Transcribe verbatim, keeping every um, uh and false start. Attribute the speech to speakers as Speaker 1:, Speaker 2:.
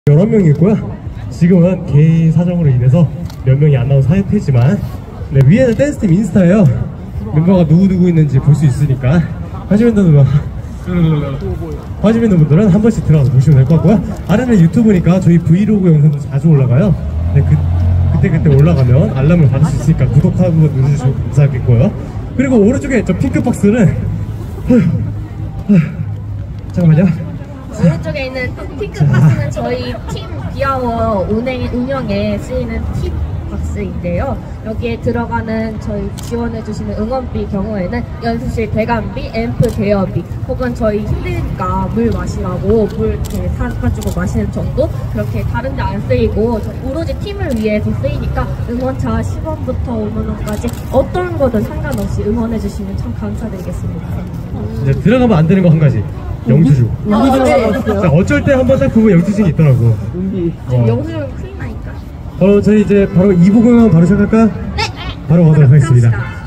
Speaker 1: 여러 명이 있고요. 지금은 개인 사정으로 인해서 몇 명이 안 나온 상태지만 네, 위에는 댄스팀 인스타예요. 멤버가 누구누구 있는지 볼 수 있으니까 관심 있는 분들 관심 있는 분들은 한 번씩 들어가서 보시면 될 것 같고요. 아래는 유튜브니까 저희 브이로그 영상도 자주 올라가요. 네, 그, 그때그때 올라가면 알람을 받을 수 있으니까 구독하고 눌러주시면 감사하겠고요. 그리고 오른쪽에 저 핑크박스는 잠깐만요.
Speaker 2: 오른쪽에 있는 핑크박스는 저희 팀 비아워 운행, 운영에 쓰이는 팁 박스인데요. 여기에 들어가는 저희 지원해주시는 응원비 경우에는 연습실 대관비, 앰프 대여비, 혹은 저희 힘드니까 물 마시라고 물 이렇게 사가지고 마시는 정도, 그렇게 다른 데 안 쓰이고 오로지 팀을 위해서 쓰이니까 응원차 십 원부터 오만 원까지 어떤 거든 상관없이 응원해주시면 참 감사드리겠습니다.
Speaker 1: 이제 들어가면 안 되는 거 한 가지. 영수증.
Speaker 2: 아, 네.
Speaker 1: 자, 어쩔 때 한번 딱 보면 영수증이 있더라고.
Speaker 2: 지금 영수증 큰일 나니까.
Speaker 1: 어, 저희 이제 바로 이 부 공연 바로 시작할까요?
Speaker 2: 네!
Speaker 1: 바로 가도록 하겠습니다.
Speaker 2: 갑시다.